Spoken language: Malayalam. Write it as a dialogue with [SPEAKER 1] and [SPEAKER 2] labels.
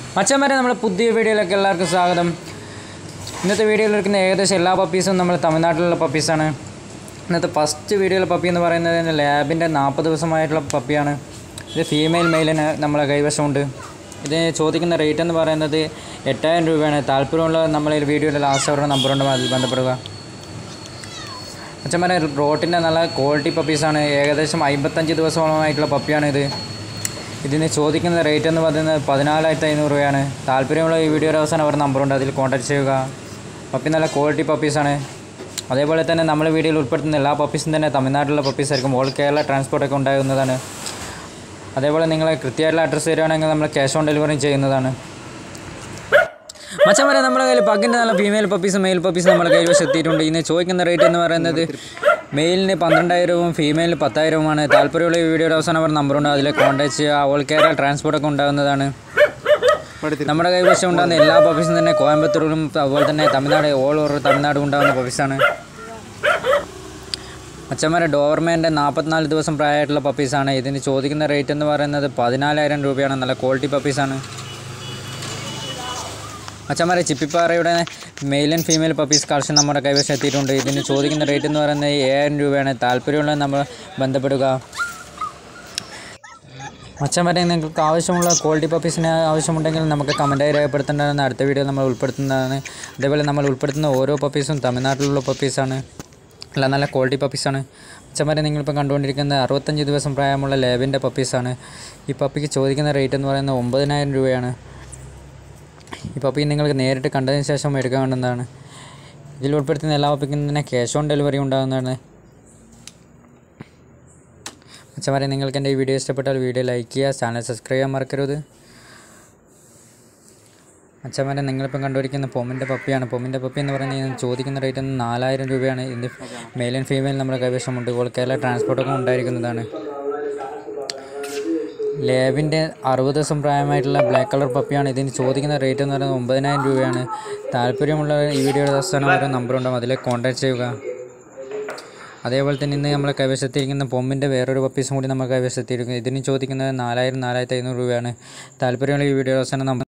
[SPEAKER 1] മച്ചന്മാരെ നമ്മുടെ പുതിയ വീഡിയോയിലേക്ക് എല്ലാവർക്കും സ്വാഗതം. ഇന്നത്തെ വീഡിയോയിൽ എടുക്കുന്ന ഏകദേശം എല്ലാ പപ്പീസും നമ്മൾ തമിഴ്നാട്ടിലുള്ള പപ്പീസാണ്. ഇന്നത്തെ ഫസ്റ്റ് വീഡിയോയിലെ പപ്പി എന്ന് പറയുന്നത് ലാബിൻ്റെ 40 ദിവസമായിട്ടുള്ള പപ്പിയാണ്. ഇത് ഫീമെയിൽ മെയിലിന് നമ്മളെ കൈവശമുണ്ട്. ഇത് ചോദിക്കുന്ന റേറ്റ് എന്ന് പറയുന്നത് 8000 രൂപയാണ്. താല്പര്യമുള്ള നമ്മളെ വീഡിയോയുടെ ലാസ്റ്റ് അവരുടെ നമ്പറുണ്ട്, അതിൽ ബന്ധപ്പെടുക. മച്ചന്മാരെ റോട്ടിൻ്റെ നല്ല ക്വാളിറ്റി പപ്പീസാണ്. ഏകദേശം 55 ദിവസമായിട്ടുള്ള പപ്പിയാണിത്. ഇതിന് ചോദിക്കുന്ന റേറ്റ് എന്ന് പറയുന്നത് 14,500 രൂപയാണ്. താല്പര്യമുള്ള ഈ വീഡിയോയുടെ അവസാനം അവരുടെ നമ്പറുണ്ട്, അതിൽ കോൺടാക്ട് ചെയ്യുക. പപ്പി നല്ല ക്വാളിറ്റി പപ്പീസാണ്. അതേപോലെ തന്നെ നമ്മൾ വീഡിയോയിൽ ഉൾപ്പെടുത്തുന്ന എല്ലാ പപ്പീസും തന്നെ തമിഴ്നാട്ടിലുള്ള പപ്പീസായിരിക്കും. ഓൾ കേരള ട്രാൻസ്പോർട്ടൊക്കെ ഉണ്ടാകുന്നതാണ്. അതേപോലെ നിങ്ങൾ കൃത്യമായിട്ടുള്ള അഡ്രസ്സ് തരുവാണെങ്കിൽ നമ്മൾ ക്യാഷ് ഓൺ ഡെലിവറിയും ചെയ്യുന്നതാണ്. മച്ചന്മാരെ നമ്മുടെ കയ്യിൽ പഗ്ഗിൻ്റെ നല്ല ഫീമെയിൽ പപ്പീസും മെയിൽ പപ്പീസും നമ്മുടെ കൈവശം എത്തിയിട്ടുണ്ട്. ഇന്ന് ചോദിക്കുന്ന റേറ്റ് എന്ന് പറയുന്നത് മെയിലിന് 12,000 ഫീമെയിലിന് 10,000. താല്പര്യമുള്ള ഈ വീഡിയോയുടെ അവസാനം അവർ നമ്പറുണ്ട്, അതിൽ കോൺടാക്ട് ചെയ്യുക. ഓൾ കേരള ട്രാൻസ്പോർട്ടൊക്കെ ഉണ്ടാകുന്നതാണ്. നമ്മുടെ കൈവശം ഉണ്ടാകുന്ന എല്ലാ പപ്പീസും തന്നെ കോയമ്പത്തൂരിലും അതുപോലെ തന്നെ തമിഴ്നാട്, ഓൾ ഓവർ തമിഴ്നാടും ഉണ്ടാകുന്ന പപ്പീസാണ്. മച്ചന്മാരെ ഡോവർമാൻ്റെ 44 ദിവസം പ്രായമായിട്ടുള്ള പപ്പീസാണ്. ഇതിന് ചോദിക്കുന്ന റേറ്റ് എന്ന് പറയുന്നത് 14,000 രൂപയാണ്. നല്ല ക്വാളിറ്റി പപ്പീസാണ്. മച്ചന്മാരെ ചിപ്പിപ്പാറയുടെ male and female puppies collection നമ്മുടെ കൈവശം എത്തിയിട്ടുണ്ട്. ഇതിന് ചോദിക്കുന്ന റേറ്റ് എന്ന് പറയുന്നത് 7,000 രൂപയാണ്. താല്പര്യമുള്ള നമ്മൾ ബന്ധപ്പെടുക. മച്ചന്മാരെ നിങ്ങൾക്ക് ആവശ്യമുള്ള ക്വാളിറ്റി പപ്പീസിന് ആവശ്യമുണ്ടെങ്കിൽ നമുക്ക് കമൻറ്റായി രേഖപ്പെടുത്തേണ്ടതാണ്. അടുത്ത വീഡിയോ നമ്മൾ ഉൾപ്പെടുത്തുന്നതാണ്. അതേപോലെ നമ്മൾ ഉൾപ്പെടുത്തുന്ന ഓരോ പപ്പീസും തമിഴ്നാട്ടിലുള്ള പപ്പീസാണ്. എല്ലാം നല്ല ക്വാളിറ്റി പപ്പീസാണ്. മച്ചന്മാരെ നിങ്ങളിപ്പോൾ കണ്ടുകൊണ്ടിരിക്കുന്ന 65 ദിവസം പ്രായമുള്ള ലാബിൻ്റെ പപ്പീസാണ്. ഈ പപ്പിക്ക് ചോദിക്കുന്ന റേറ്റ് എന്ന് പറയുന്നത് 9,000 രൂപയാണ്. ഈ പപ്പി നിങ്ങൾക്ക് നേരിട്ട് കണ്ടതിന് ശേഷം എടുക്കാൻ വേണ്ടുന്നതാണ്. ഇതിൽ ഉൾപ്പെടുത്തുന്ന എല്ലാ പപ്പിക്കും തന്നെ ക്യാഷ് ഓൺ ഡെലിവറി ഉണ്ടാകുന്നതാണ്. മച്ചന്മാരെ നിങ്ങൾക്ക് എൻ്റെ ഈ വീഡിയോ ഇഷ്ടപ്പെട്ടാൽ വീഡിയോ ലൈക്ക് ചെയ്യുക, ചാനൽ സബ്സ്ക്രൈബ് ചെയ്യാൻ മറക്കരുത്. മച്ചന്മാരെ നിങ്ങളിപ്പം കണ്ടുപിടിക്കുന്ന പൊമ്മിൻ്റെ പപ്പിയാണ്. പൊമ്മിൻ്റെ പപ്പി എന്ന് പറയുന്നത് ചോദിക്കുന്ന റേറ്റ് 4,000 രൂപയാണ്. ഇതിൻ്റെ മെയിൽ ആൻഡ് ഫീമെയിൽ നമ്മുടെ കൈവശമുണ്ട്. ഓൾ കേരള ട്രാൻസ്പോർട്ടൊക്കെ ഉണ്ടായിരിക്കുന്നതാണ്. ലാബിൻ്റെ 60 ദിവസം പ്രായമായിട്ടുള്ള ബ്ലാക്ക് കളർ പപ്പിയാണ്. ഇതിന് ചോദിക്കുന്ന റേറ്റ് എന്ന് പറയുന്നത് 9,000 രൂപയാണ്. താല്പര്യമുള്ള ഈ വീഡിയോയുടെ അവസാനം ഓരോ നമ്പറുണ്ടാകും, അതിലെ കോൺടാക്ട് ചെയ്യുക. അതേപോലെ തന്നെ ഇന്ന് നമ്മളെ കൈവശത്തിരിക്കുന്ന പൊമ്മിൻ്റെ വേറൊരു പപ്പീസും കൂടി നമ്മൾ കൈവശത്തിരിക്കുന്നത്. ഇതിന് ചോദിക്കുന്നത് 4,000-4,500 രൂപയാണ്. താല്പര്യമുള്ള ഈ വീഡിയോയുടെ അവസാനം നമ്പർ